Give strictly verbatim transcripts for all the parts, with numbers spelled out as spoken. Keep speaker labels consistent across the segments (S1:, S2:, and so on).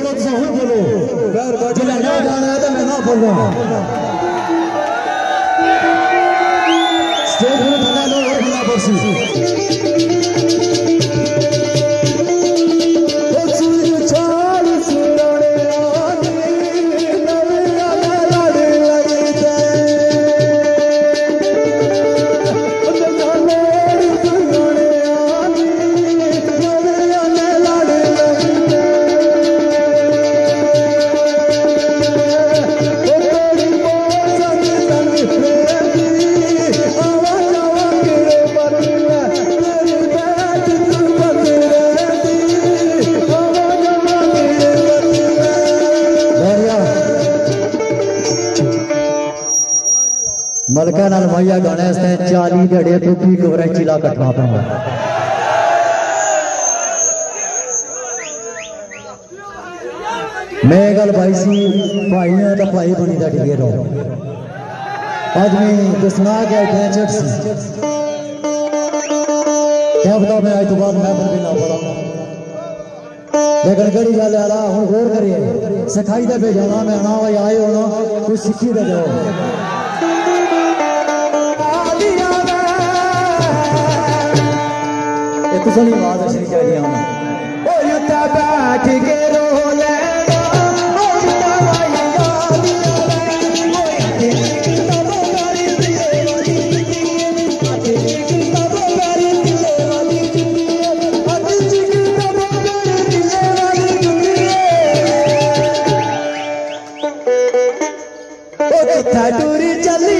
S1: बोलो तो हूं बोलो जिला ना जाना है तो मैं ना बोलूं स्टेज में बना लो और बिना बरसी मलका नाल भैया गाने से चाली डे तो की कवरे चिला कटवा पाऊंगा मैं गल भाई सी भाई ने तो भाई बनी दा टिके रहो आज मैं दसना के टेंशन सी क्या बताओ मैं आज तो बाद मैं बन ना पड़ा लेकिन गड़ी गल आला हुन गौर करिए सिखाई दे भेजना मैं ना भाई आए हो ना कुछ सीखी दे जाओ कुछ नहीं बात अच्छी चाहिए हमें ओ युद्ध बैठ के रो ले दूरी चली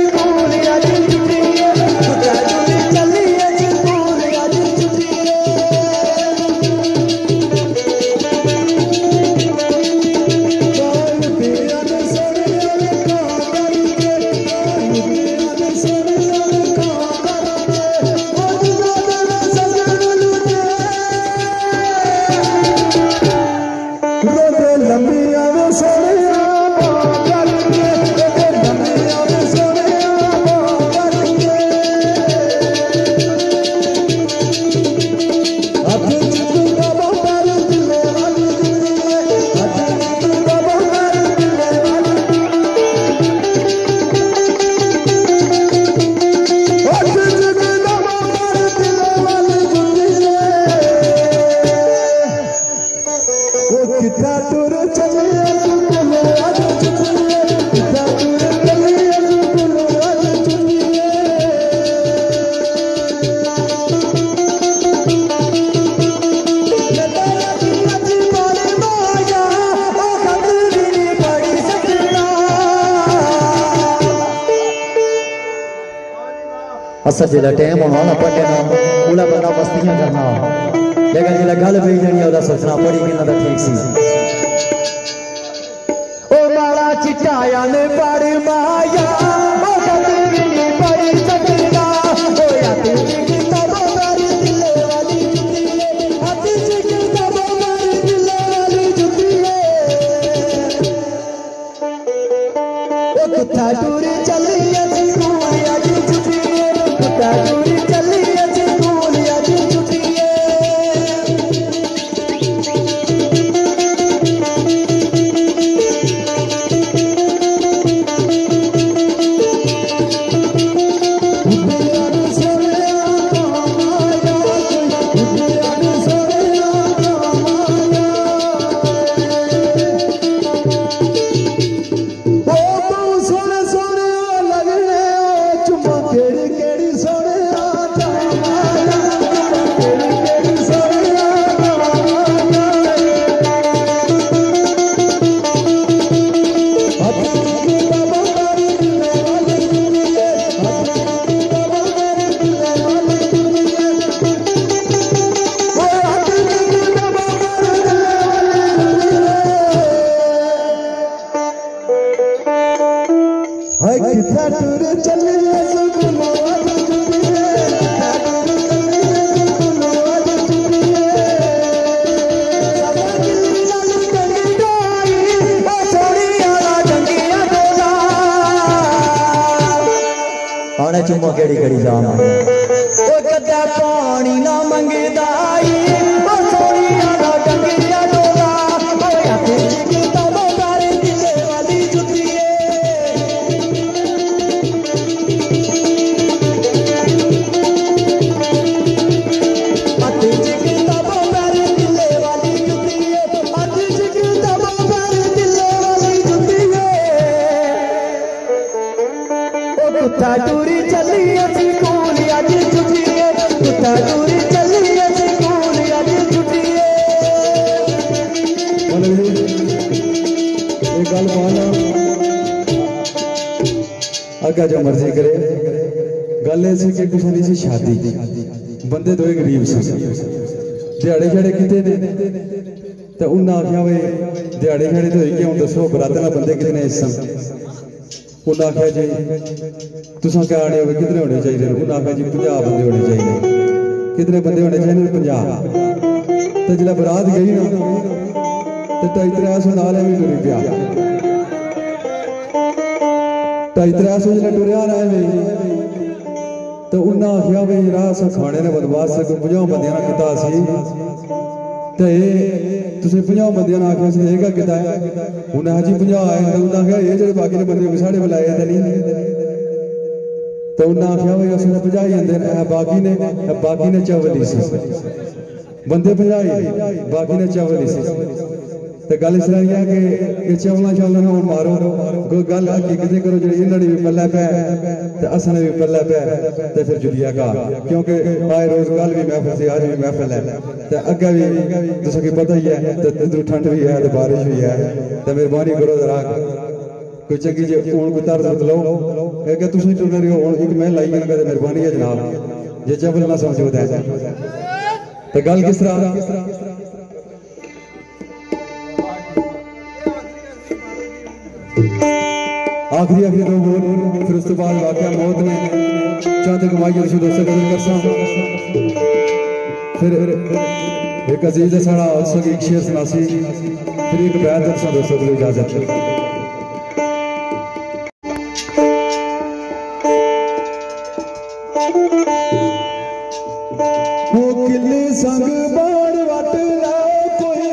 S1: असा जिला टाइम होना ना पढ़ने ना उला बंदा मस्तियां करना लेकिन जिला गल भी जानी ओदा सोचना पड़ी कि ना ठीक सी ओ माला चिटाया ने पड़ माया ओ कदरी नी पड़ी सकना ओ याती की तबो मारी दिले वाली जुतिए आती की तबो मारी दिले वाली जुतिए ओ किथा दूरी चली असी कोरिया जी जुतिए दूरी चली अजी कोलिया जी जुटिए चुम्मा केड़ी केड़ी जाम ओ कदा पानी ना मंगदाई ओ सोनिया ना डंगिया डोला ओ अग्गा जो मर्जी करे। गल ऐसी कि कुछ नहीं सी शादी, बंदे दो गरीब सन, दिहाड़े छड़े किते ने तो उन्हें आख्या भाई दिहाड़े छड़े तो होई हूँ दसो बरातना बंदे कितने सन। उन्हें आख्या जी तुसां क्या आने हो कितने होने चाहिए। उन्हें आख्या जी पंजाह बंदे होने चाहिए। कितने बंदे होने चाहिए? पंजाह। तो जिला बरात गई ना तो ढाई त्रै सौ नाल भी टुरी पिया। ढाई त्रै सौ जिला टुरिया ना तो उन्हें आख्या भाई जरा अस खाने ने बदमाश कोई पंजाह बंदियां ना किता सी ते तुसीं पंजाह बंदियां ना आख्या सी एह् किता है। उन्हें जी पंजाह आए तो उन्हें आख्या ये जेह्ड़े बाकी बंदे साढ़े बुलाए ते नहीं। तो उन्हें आख्या भाई अस पंजाही आंदे बाकी ने बाकी ने चौवली सी बंदे पंजाही बाकी ने चौवली सी। तो गल इस तरह है कि चौवला चौवला हूँ मारो कोई गल हकीकत करो जी इन्होंने भी पल्ले पै तो असने भी पल्ले पै तो फिर जुलिया का क्योंकि आए रोज कल भी महफिल से आज भी महफिल है तो अगे भी तुसें की पता ही है तो इधर ठंड भी है तो बारिश भी है। तो मेहरबानी करो जरा कोई चंगी जी हूँ कोई तरस लो अगर तुम टुर रहे हो एक मैं लाई गया तो मेहरबानी है जनाब जे चबल ना समझो तो गल किस तरह। आखिरी आखिरी दो बोल फिर उस तो बाद वाकया मौत ने चंद कमाई दोस्तों कदर कर फिर एक अजीज साड़ा एक शेर सुनासी फिर एक बैत दसा दोस्तों को इजाजत। वो किले संग बाण वट ला कोई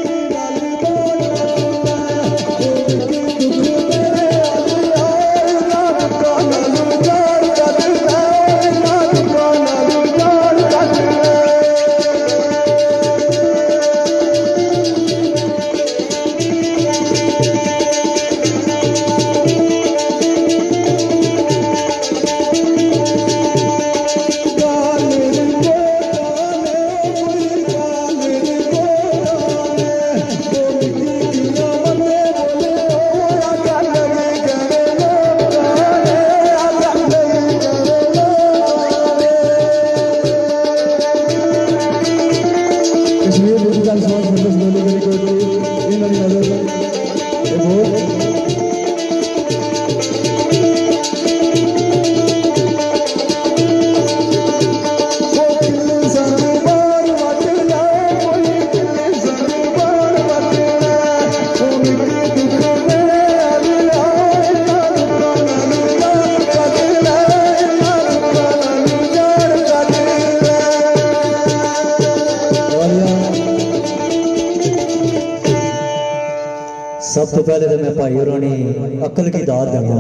S1: सब तो पहले तो मैं भाई होरां ने अकल की दात देना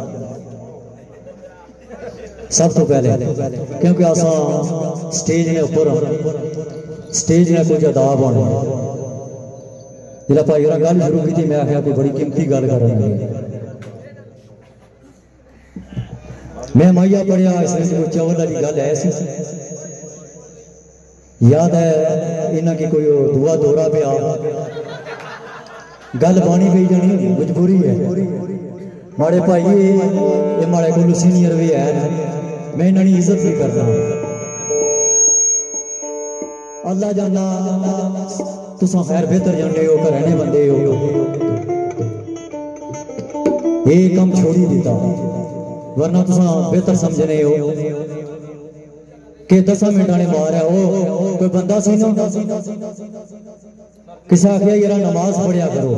S1: सब तो पहले क्योंकि असा स्टेज ने ऊपर स्टेज ने कुछ अदाब होना जिला भाई होरां गल शुरू की मैं आख्या कोई बड़ी कीमती गल करन मैं माइया पढ़िया इसमें कोई चवल वाली गल है याद है इन्हों की कोई दुआ दौरा पे आ गल बानी पी जानी मजबूरी है माड़े भाई ये माड़े को सीनियर भी है मैं इन्होंने इज्जत भी करता अल्लाह जाना तुसा खैर बेहतर जाने हो घरेने बंदे हो ये कम छोड़ी दिता वरना तुसा बेहतर समझने हो कि दस मिनट ने मारा वो कोई बंदा सी ना किसी आखिया यार नमाज पढ़िया करो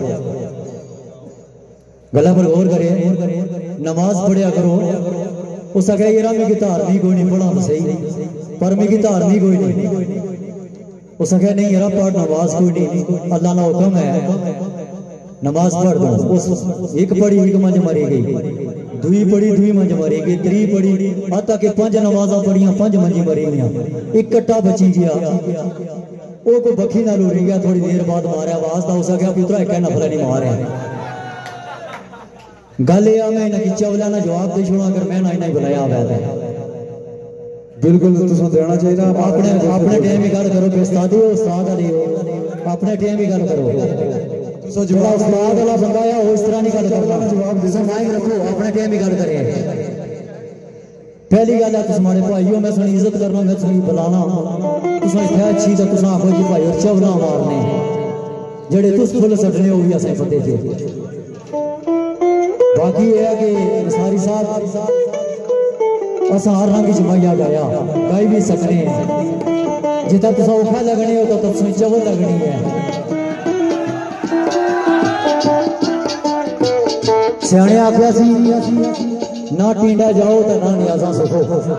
S1: गला पर गौर करे नमाज पढ़िया करो उस आखिया यार मेरी धार्मिक कोई नहीं पढ़ा सही पर मेरी धार्मिक कोई नहीं उस आखिया नहीं यार पढ़ नमाज कोई नहीं अल्लाह ना हुक्म है नमाज पढ़ दो उस एक पढ़ी एक मंज मरी गई दुई पढ़ी दुई मंज मरी गई त्री पढ़ी आता कि पांच नमाजा पढ़िया पांच मंजी मरी गई एक कट्टा बची गया वो कोई बखी ना लूरी गया थोड़ी देर बाद मारा आवाज था उस गया पुत्रा एक नफला नहीं मारा गल यह मैं इन्हें चवला ना जवाब दे छोड़ा अगर मैं ना इन्हें बुलाया हुआ था बिल्कुल तुम देना चाहिए अपने अपने टाइम ही गल करो उस्ताद उस्ताद अपने टाइम ही गल करो जो उस्ताद वाला बंदा है वो इस तरह नहीं गल करता जवाब माइक रखो अपने टाइम ही गल करे पहली गल है तुम्हारे भाईओ मैं सुनी इज्जत करना मैं सुनी बुलाना तुम इतना अच्छी तो तुम आखो जी भाई चवला मारने जेडे तुस फुल सटने हो भी असें पते थे। बाकी यह है कि सारी साहब अस हर रंग च माइया गाया गाई भी सकने हैं जितना तुस औखा लगने हो तो तुम चवल लगनी है। सियाने आख्या ना टींडा जाओ तो ना नियाजा सुखो।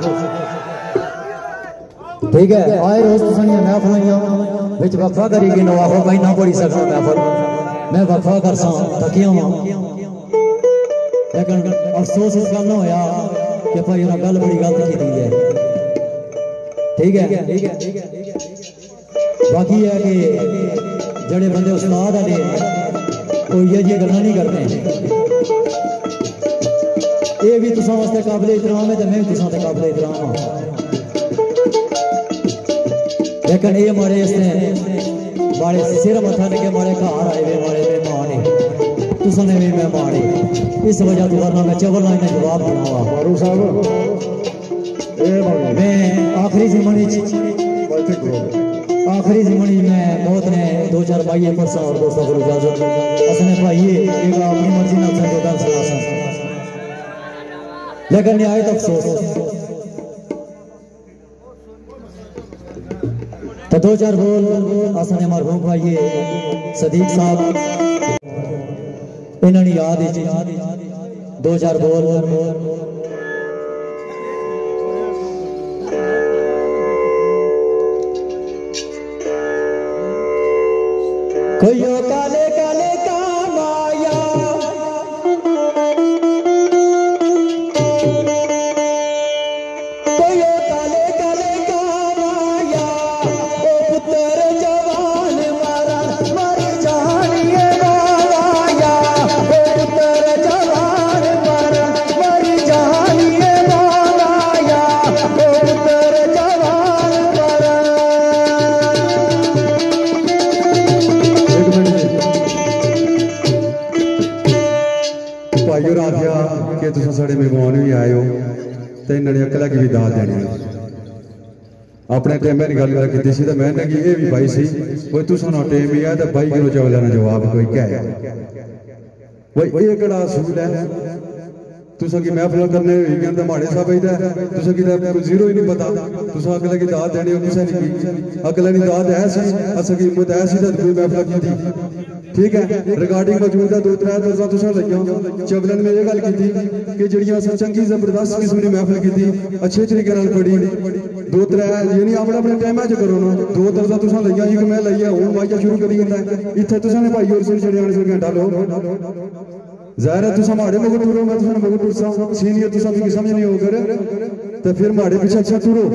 S1: ठीक है आए रोज तुसानिया महफिलां विच वक्फा करी नो आखो भाई ना पढ़ी सकना महफिल मैं वक्फा कर सा थकिया वा लेकिन अफसोस इस गल होया कि भाई उन्हें गल बड़ी गलत की है। ठीक है बाकी है कि जड़े बंदे उस्ताद आले वो ये जी गल्लां नहीं करते ये भी तुसां वास्ते काबिल एहतराम है तो मैं भी तुसां ते काबिल एहतराम हाँ लेकिन ये मारे इसने मारे सिर मथा ने के मारे घर आए वे मारे मेहमान है तुसां ने भी मेहमान है इस वजह तो वरना मैं चवल ने जवाब देना वा फारूक साहब ए मैं आखिरी ज़माने आखिरी ज़माने में बहुत ने दो चार भाई परसा और दोस्तों को इजाजत असने भाई एक अपनी मर्जी ना से गल सुना सा लेकिन नहायत अफसोस तो दो चार बोल असने मरहूम भाई सदीक साहब इन्होंने याद दो चार बोल कोई काले काले का माया
S2: कि तुम साढ़े मेहमान भी आए हो तो इन्होंने अकला की भी दाल देनी अपने टाइम में गल की सी तो मैंने कि ये भी भाई सी कोई तुसा ना टाइम भी है तो भाई किलो चावल का जवाब कोई क्या है भाई ये कड़ा असूल है तुसा की महफिल करने कहते माड़े साहब इधर तुसा की कोई जीरो ही नहीं पता तुसा अगले की दाद देनी किसी ने की अगले की दाद है सी अस की हिम्मत है सी तो कोई महफिल की। ठीक है रिकॉर्डिंग मौजूद है दो त्रै दर्जा तुसा लगिया चवलन में ये गल की कि जिहड़ियां अस चंगी जबरदस्त किस्म की महफिल की अच्छे तरीके नाल पढ़ी दो त्रै ये नहीं अपने अपने टाइम च करो ना दो दर्जा तुसा लगिया एक मैं लईया हुण माइया शुरू करी जंदा इत्थे तुसा ने भाई और सुन छड़िया ने घंटा लो जाहिर है तुसा माड़े मगर टुरो मैं तुसा मगर टुरसा सीनियर तुसा भी समझ नहीं हो कर तो फिर माड़े पीछे अच्छा टुरो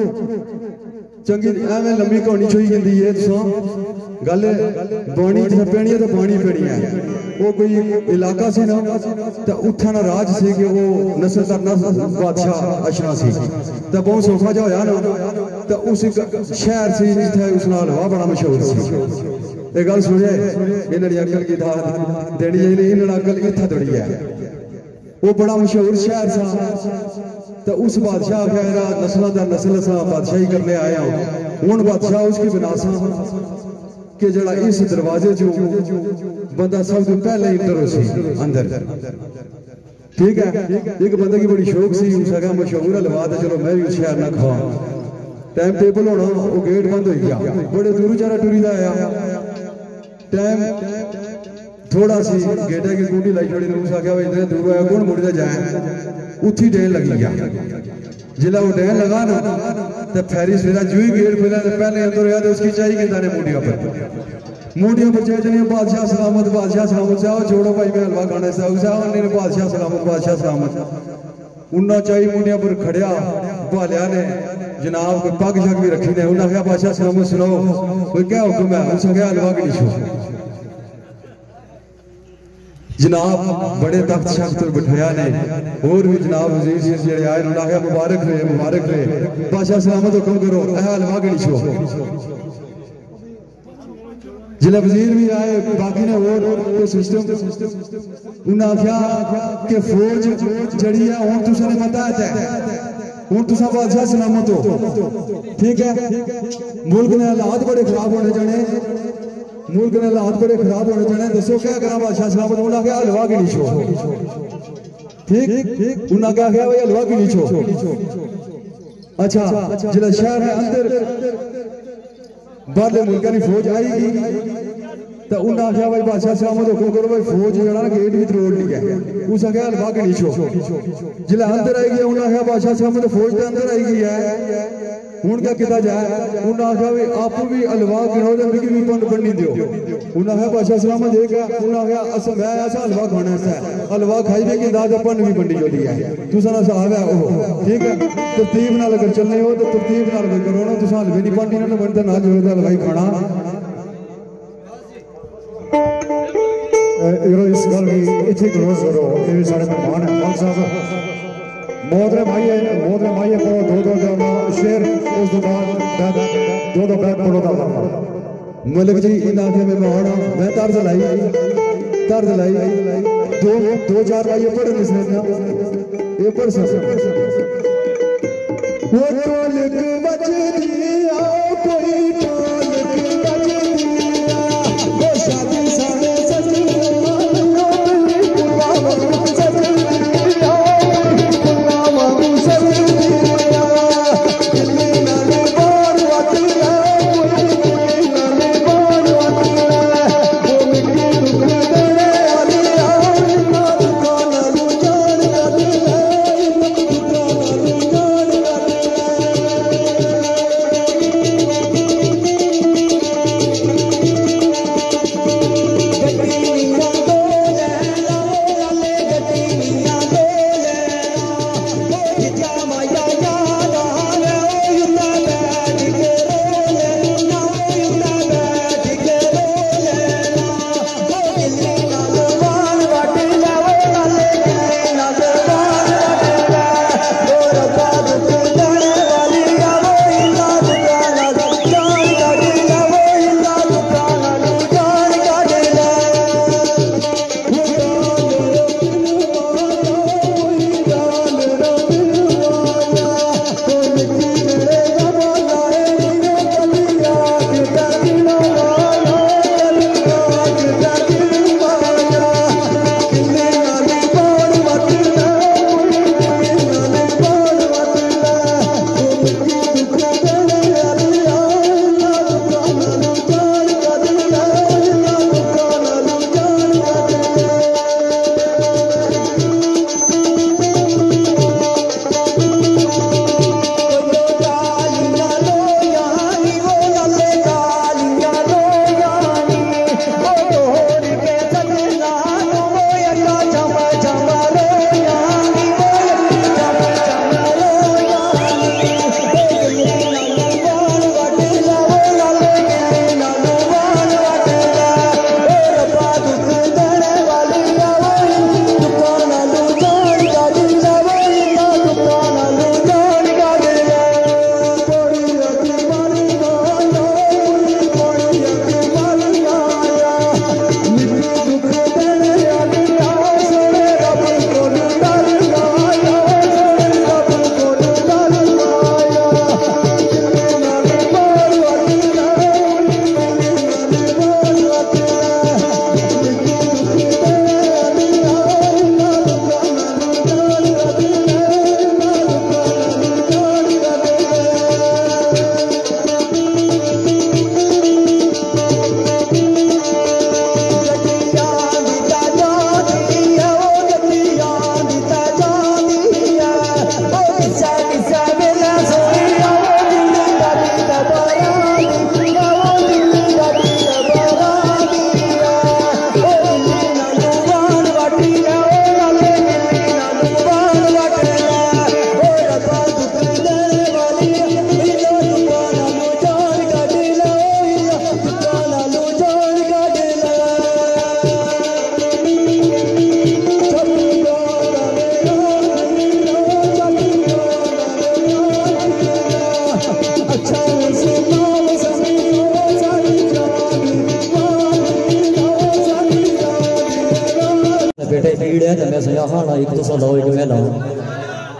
S2: चंगी एवं लंबी कहानी छोई जंदी है तुसा गल बाणी जिथे पैनी है तो बाणी पैनी है वो कोई इलाका से ना तो उत्थे ना राज से कि वो नस्ल दर नस्ल बादशाह अशना सी तो बहुत सौखा जा होया ना तो उस शहर से जिथे उस नाल हवा बड़ा मशहूर सी ये गल सुने इन्होंने अकल की दाद देनी चाहिए इन्होंने अकल इत्थे दौड़ी है वो बड़ा मशहूर शहर सा तो उस बादशाह खैर नस्ल दर नस्ल सा बादशाही करने आया हूँ बादशाह उसकी बिना सा कि जड़ा इस दरवाजे जो बंदा सब तो पहले इंटर हो सी अंदर। ठीक है एक बंदे की बड़ी शौक सी सगा मशहूर हलवा तो चलो मैं भी उस शहर ना खावा टाइम टेबल होना वो गेट बंद हो गया बड़े दूर चारा टुरी का आया टाइम थोड़ा सी गेटा की कुंडी लाई छोड़ी ने आख्या इतने दूर आया कौन मुड़े जाए उठी डेन लगी गया जिला वो डेन लगा ना तो फेरी सवेरा जो ही गेट खुला तो पहले अंदर आया तो उसकी चाहिए कि दाने मुंडियों पर मुंडियों पर चाहिए नहीं बादशाह सलामत बादशाह सलामत जाओ छोड़ो भाई मैं हलवा खाना साहब साहब ने बादशाह सलामत बादशाह सलामत उन्ना चाहिए मुंडियों पर खड़िया भालिया ने जनाब कोई पग शग भी रखी ने उन्हें आख्या बादशाह सलामत सुनाओ कोई क्या हुक्म है उस आख्या हलवा की डिशो जनाब बड़े तख्त शख्त बिठाया ने और भी जनाब वजीर जी जेड़े आए उन्होंने आख्या मुबारक रहे मुबारक रहे बादशाह सलामत हुक्म करो ऐ हलवा गड़ी छो जिले वजीर भी आए बाकी ने और सिस्टम उन्हें आख्या कि फौज जड़ी है हुण तुसां ने मता है हूँ तुसा बादशाह सलामत हो, ठीक है। मुल्क ने हालात बड़े खराब होने जाने, मुल्क ने हालात बड़े खराब होने जाने। दसो क्या करा बादशाह सलामत? उन्हें क्या हलवा की नीचो, ठीक, उन्हें क्या क्या भाई हलवा की नीचो। अच्छा जिला शहर है अंदर बाहरले मुल्कों की फौज आएगी तो उन्हें आख्या भाई बादशाह सलामत हुक्म करो भाई फौज जरा गेट भी तरोड़ ली है। उस आख्या हलवा के नीचो। जिला अंदर आएगी उन्हें आख्या बादशाह सलामत फौज के अंदर आएगी है। हूं क्या किया जाए? उन्हें आख्या भाई आप भी हलवा गिनो तो मिगी भी पंड बननी दो। उन्हें आख्या बादशाह सलामत एक है। उन्हें आख्या अस मैं ऐसा हलवा खाना है, हलवा खाई भी कि दाद पंड भी बंडी जोली है। तुसा ना साहब है वो, ठीक है। तरतीब नाल अगर चलने हो तो तरतीब नाल करो ना। तुसा हलवे नहीं पंडी ना बनता ना जो हलवाई खाना।
S3: इस गल भी इतनी क्लोज करो। ये भी साढ़े मेहमान है खान साहब मोहतरे भाई मोहतरे भाई को दो दो जाना शेर उस दो बाद दो दो बैग पढ़ो दा
S2: मलिक जी इन आखे में मेहमान मैं तर्ज लाई तर्ज लाई दो दो चार भाई पढ़ इसने ना ये पढ़ सकते वो टोलक बजदिया कोई टोलक बजदिया वो शादी सारे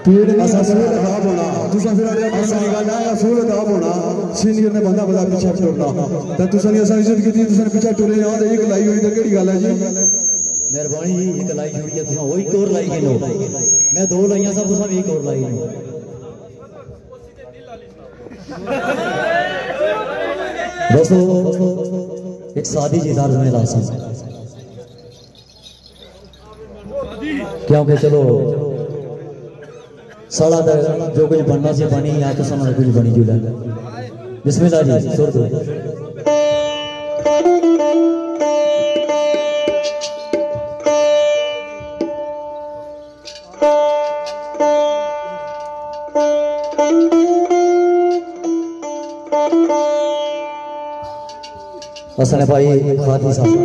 S3: पेड़ नहीं
S2: असूल खराब होना तुसा फिर अगले पासे निकालना है असूल खराब होना सीनियर ने बंदा बंदा पीछे टुरना तो तुसा ने असा इज्जत की तुसा पीछे टुरे ना एक लाई हुई तो केड़ी गल है जी
S1: मेहरबानी जी एक लाई छोड़ी है तुसा वही कोर लाई के लो मैं दो लाइयां सब तुसा भी कोर लाई लो दोस्तों एक सादी जी दर्ज में लासा क्योंकि चलो साला जो कुछ बनना से बनी या तो साला कुछ बनी जुला बिस्मिल्लाह जी सुर दो हसन भाई खादी साहब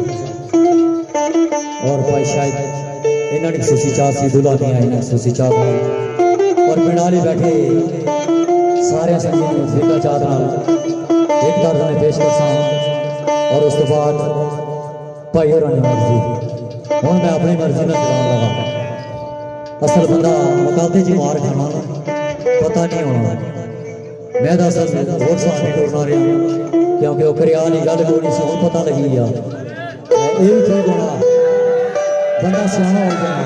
S1: और भाई शायद इन्होंने सुसी चाह सी दुल्हा नहीं आई ना सुसी चाह और बिनाली बैठे सारे संगीत में फिका चाहत नाल एक दर्द में पेश करसा और उस तो बाद भाई होरां दी मर्जी हुण मैं अपनी मर्जी में चलाउण लगा असल बंदा मुकालते जी मार खाना पता नहीं होना मैं तो असल होर साथ नहीं टुरना रहा क्योंकि वो करियाल ही गल कोई सी पता लगी आ ये भी ठीक होना बंदा सियाना हो गया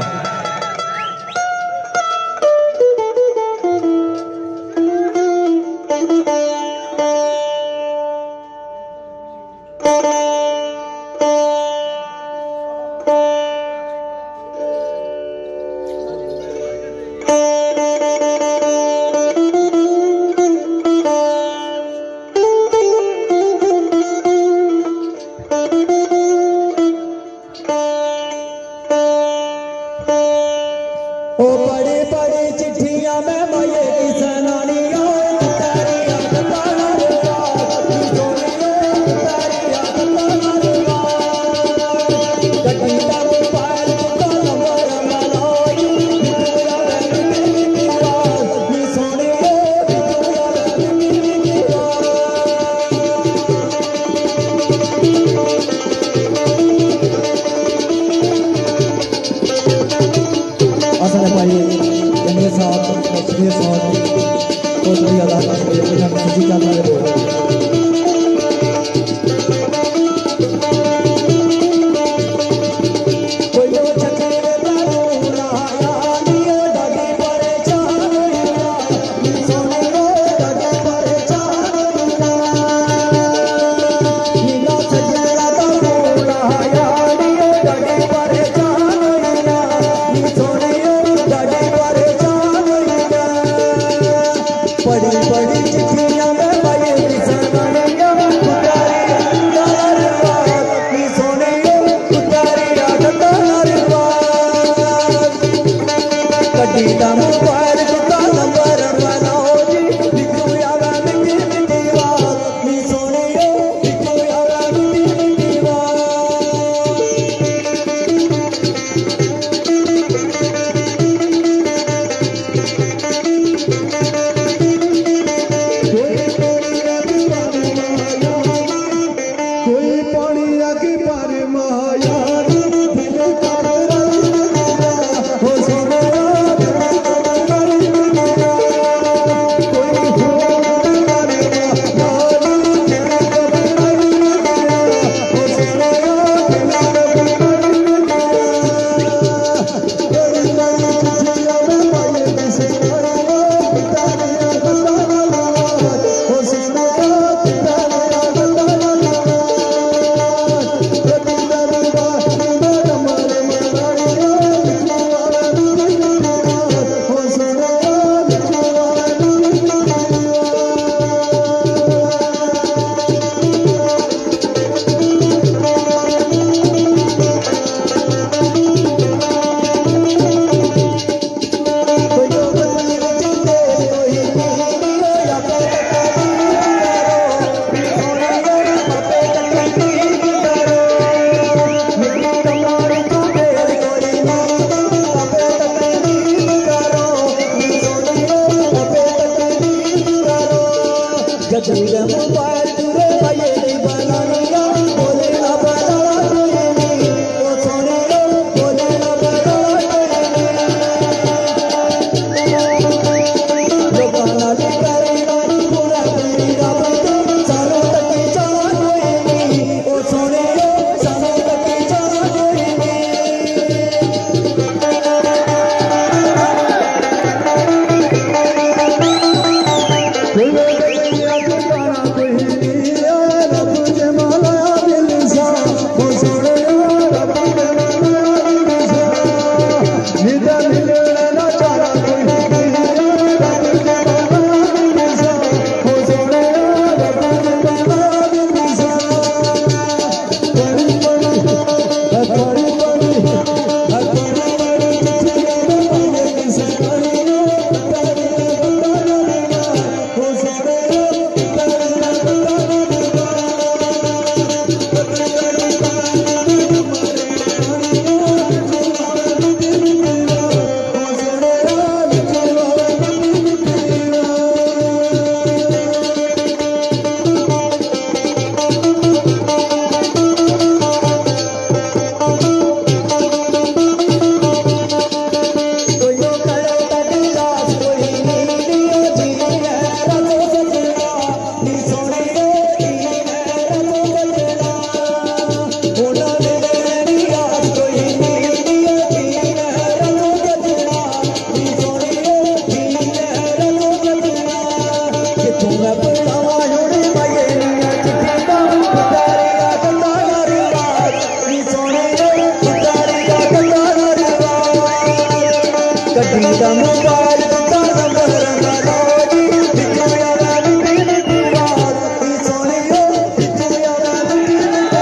S1: लगीदा मोबाइल का नंबर लगा जी बिजू यारा मिठी मिठी बात नी सोनियो बिजू यारा मिठी मिठी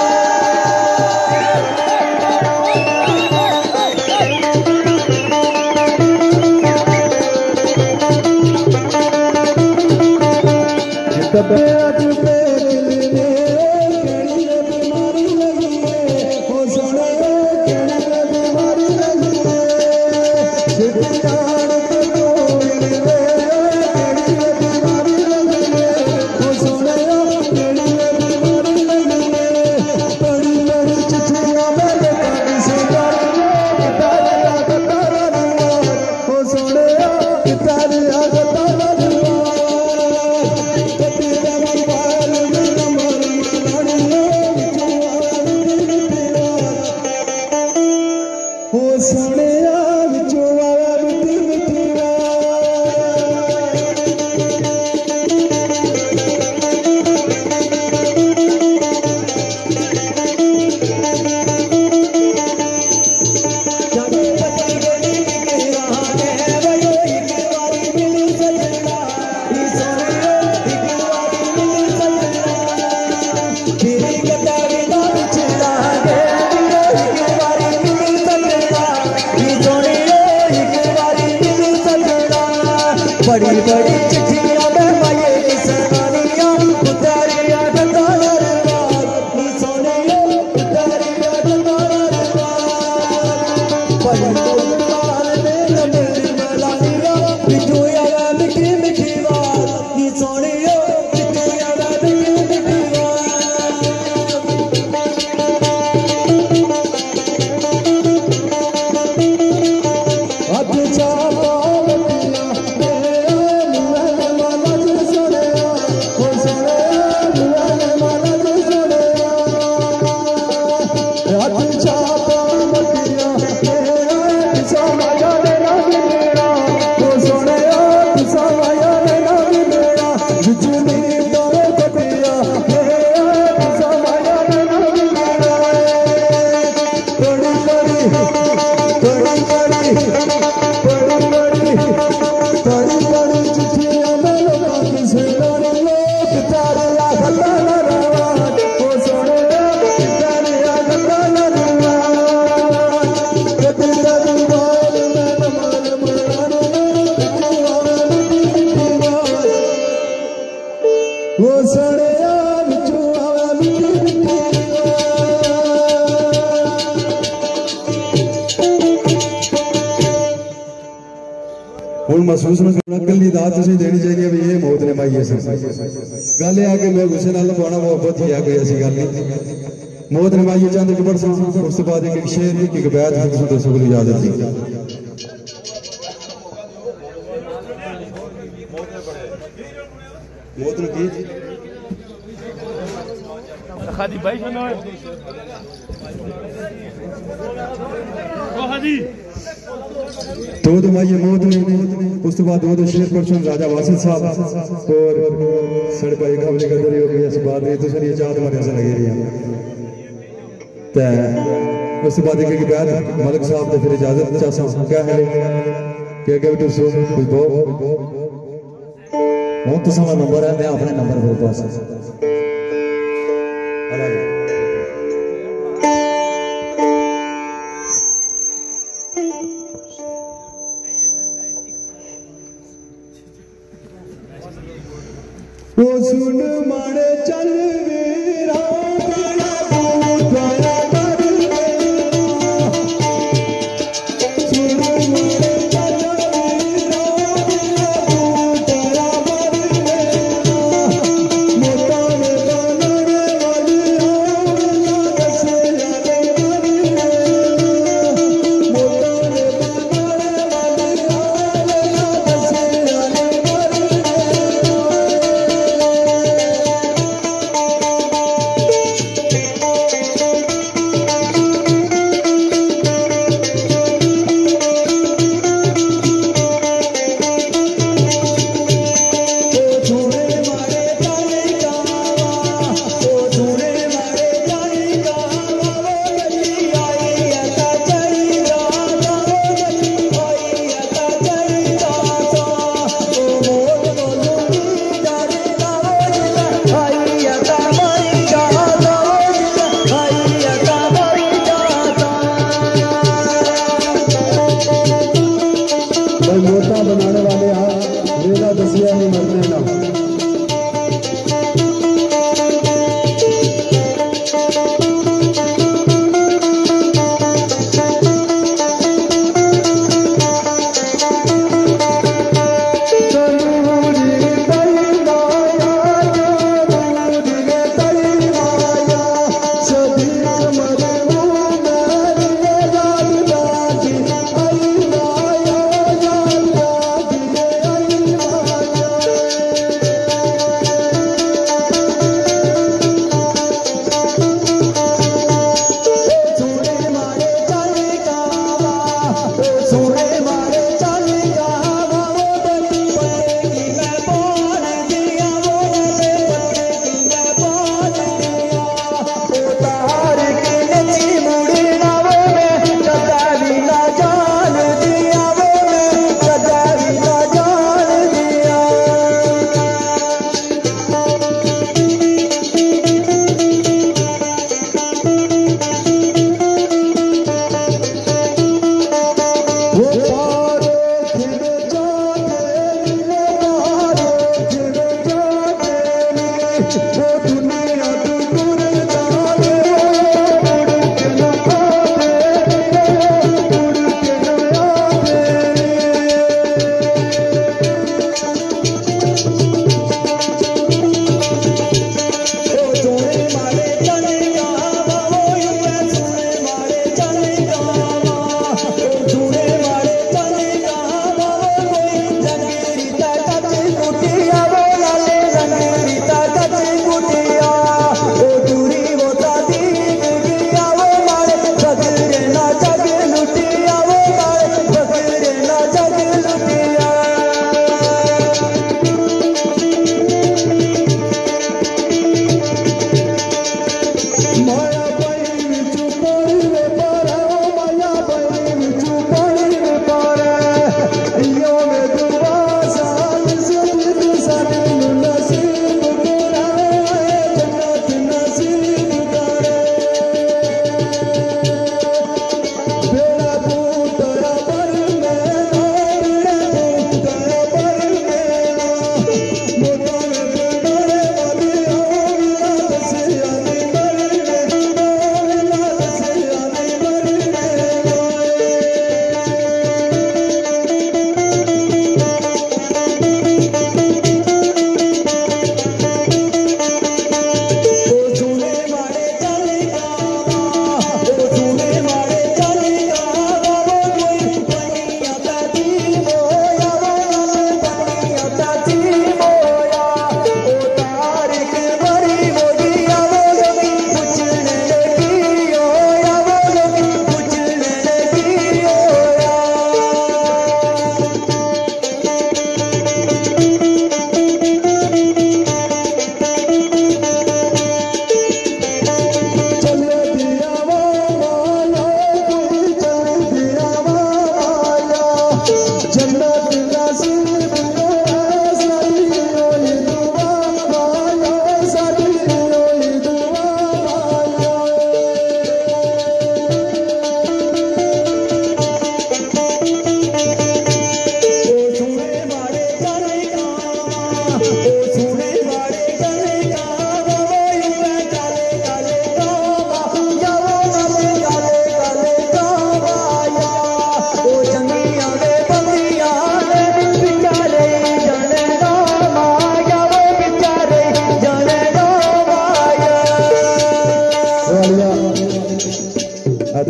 S1: कबे अजबे दिल में केड़ी बीमारी लगी है हो सोने केड़ी बीमारी लगी है सिद्ध जान के कोई वे केड़ी बीमारी लगी है हो सोने केड़ी बीमारी लगी है बड़ी बड़ी चिट्ठियां मेरे कान से जानी तारा तारा हो सोने तारा तारा हो सोने विचों आया मिठी मिठी बड़ी बड़ी चिट्ठियां में माये की सनानियां उतारिया गतारा रवार नी सोनियो उतारिया गतारा रवार बड़ी उतार में नमेरी मलानियां बिजू यारा मिठी मिठी बात नी सोनियो बिजू यारा मिठी मिठी बात अब चापा
S2: ਹੁਣ ਮਹਿਸੂਸ ਨਾ ਕਰਨਾ ਕੱਲੀ ਦਾਤ ਤੁਸੀਂ ਦੇਣੀ ਚਾਹੀਦੀ ਹੈ ਵੀ ਇਹ ਮੌਤ ਨੇ ਮਾਈ ਇਸ ਗੱਲ ਇਹ ਆ ਕਿ ਮੈਂ ਗੁੱਸੇ ਨਾਲ ਲਵਾਉਣਾ ਮੁਹੱਬਤ ਹੀ ਆ ਕੋਈ ਐਸੀ ਗੱਲ ਨਹੀਂ ਮੌਤ ਨੇ ਮਾਈ ਚੰਦ ਇੱਕ ਬੜ ਉਸ ਤੋਂ ਬਾਅਦ ਇੱਕ ਸ਼ੇਰ ਇੱਕ ਇੱਕ ਬੈਤ ਤੁਸੀਂ ਦੱਸੋ ਕੋਲ ਇਜਾਜ਼ਤ ਜੀ ਮੌਤ ਨੂੰ ਕੀ
S4: खादी भाई सुनो ओ हादी
S2: तो तो माई मौत ने उस तो बाद दो शेर परसों राजा वासिद साहब और सड़क पर एक हमले कर रही हो गई इस बात में तो सर ये चाहत मारे ऐसा लगे रही ते उस बाद एक की बात मलिक साहब ने फिर इजाजत चाहता क्या है कि अगे भी सो कुछ बहुत
S1: वो तो सारा नंबर है मैं अपने नंबर पर पास
S2: वो सुन मारे चल वीरा तेरा दूध दया कर सुन मारे चल वीरा तेरा दूध दया कर मोटा में बनाने वाली आओ कैसे याद करी मोटा में बनाने वाली आओ कैसे याद करी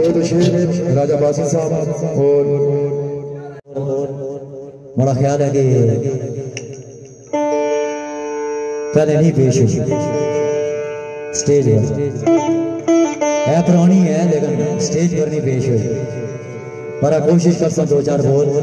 S3: वो तो शेर राजा बासित साहब और
S1: बड़ा ख्याल है कि पहले नहीं पेश हुई स्टेज पर है पुरानी है लेकिन स्टेज पर नहीं पेश हुई पर कोशिश कर सकते दो चार बोल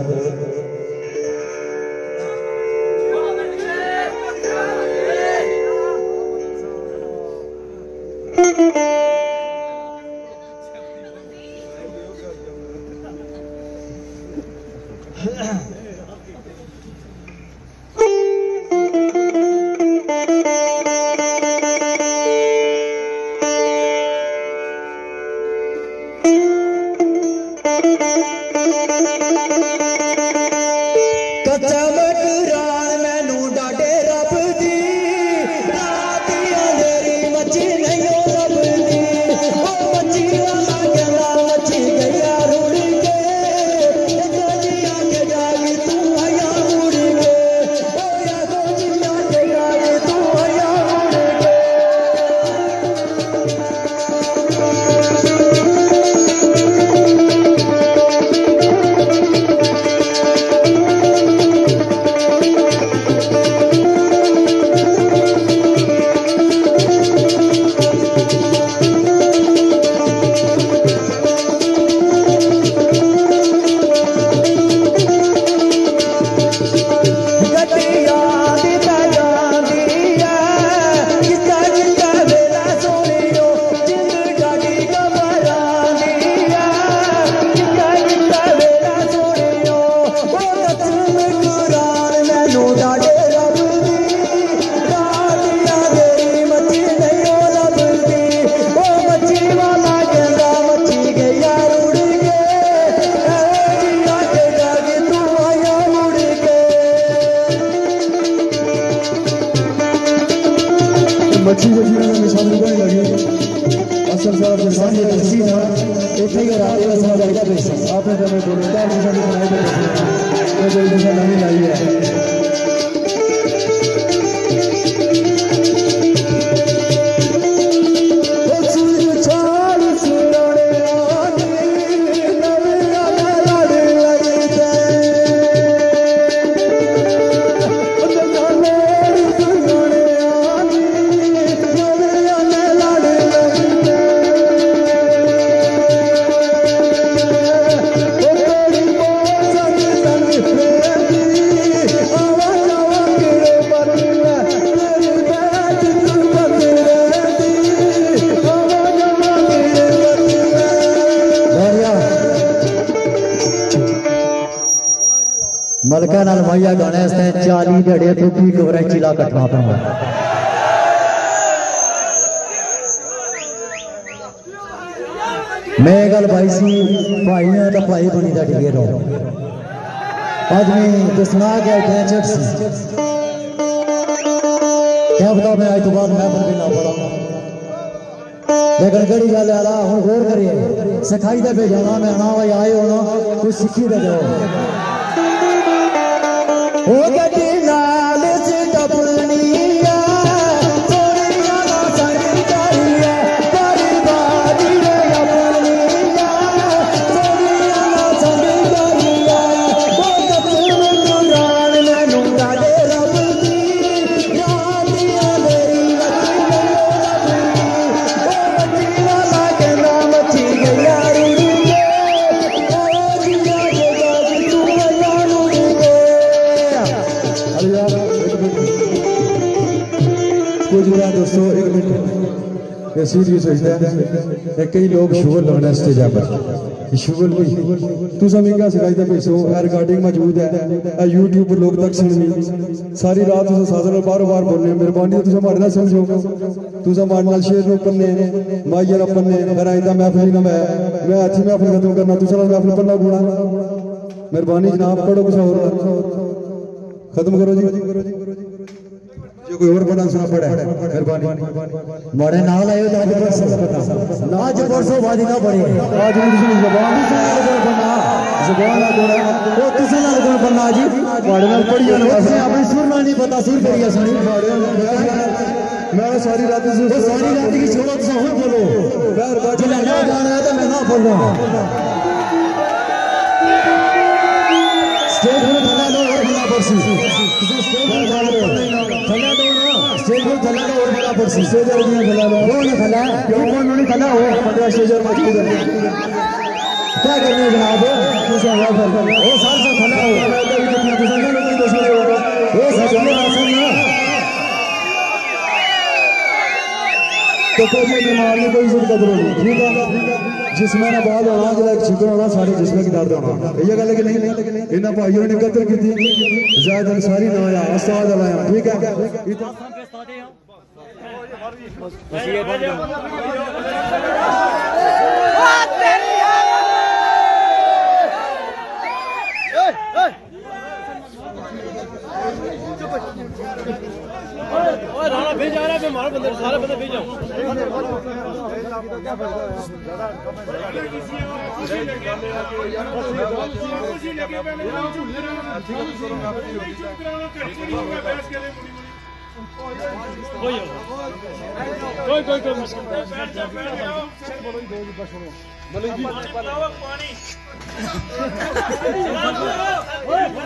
S3: मच्छी जगी में मिसाल निकलने लगी असल साहब के सामने रस्सी था एक ही रात में समझ आ गया बेस आपने जब बोले क्या निशान बनाए थे तो कोई निशान नहीं लाई है
S1: मलका नाल मैया गाने चाली ढड़े तो भी कवरेज चिला कटना पड़ा मैं गल भाई सी भाइयों तो भाई बनी का टिके रहो आज मैं दसना क्या टेंशन सी क्या बताओ मैं आज तो बाद मैं बन ना पड़ा लेकिन गड़ी गल आला हूँ गौर करिए सिखाई दे भेजना मैं आना भाई आए होना कुछ सीखी दे जाओ ओ गड्डी नाल च टपनिया थोड़िया ना संग करिया बर्बादी रे अपनिया थोड़िया ना संग करिया ओ कतल कुरान मैनू गाड़े रब दी यादियां मेरी वती ओ मच्छी वाला कहना मच्छी गया
S2: दोस्तों एक मिनट ये सीरियस होता है कई लोग शुगर लगाना स्टेज पर शुगर भी तू सब क्या सिखाई था पैसों रिकॉर्डिंग मौजूद है यूट्यूब पर लोग तक सुननी सारी रात तुम साधन बार बार बोलने मेहरबानी तुम हमारे ना समझो तुम हमारे नाल शेर नो पन्ने माइया ना पन्ने मेरा आइंदा महफिल ना मैं मैं अच्छी महफिल खत्म करना तुम महफिल पन्ना गुणा मेहरबानी जनाब पढ़ो कुछ और खत्म करो जी जो कोई और बना सुना पड़ा है मेहरबानी
S1: मारे नाल आयो तो आज परसों पता आज परसों वादी ना पड़े
S3: आज मुझे जबान
S1: बना
S3: जबान ना बोला
S1: वो तुसे नाल कोई बना जी
S3: बाड़े नाल पड़ी है
S1: अपनी सुर ना नहीं पता सुर करिए सुनी
S3: बाड़े मैं सारी रात से
S1: वो सारी रात की छोड़ो तो हम बोलो
S3: पैर बाज
S1: जिला ना जाना है तो मैं ना बोलूं स्टेज में थला लो और बड़ा पड़सी स्टेज में थला लो थला दो ना स्टेज में थला लो और बड़ा पड़सी
S3: स्टेज पर नहीं थला लो
S1: वो ना थला क्यों कौन नहीं थला हो
S3: पंद्रह स्टेज पर मत करो
S1: क्या करने जनाब
S3: दूसरा हाथ पर
S1: वो साल से थला हो
S3: मैं तो कितना दूसरा नहीं कोई दूसरा होगा
S1: वो सच्ची आसन ना
S3: तो कोई बीमार नहीं कोई इज्जत कदर नहीं ठीक है जिसमें ना बाद होना जरा छिद्र होना सारे जिसमें की दर्द होना ये गल कि नहीं इन्होंने भाइयों ने कदर की जायद अंसारी ना आया उस्ताद आया ठीक है
S4: राणा भेज आ रहा है मारो बंदे सारे बंदे भेज जाओ कोई कोई कोई मुश्किल बैठ जा बैठ जाओ मलिक जी पानी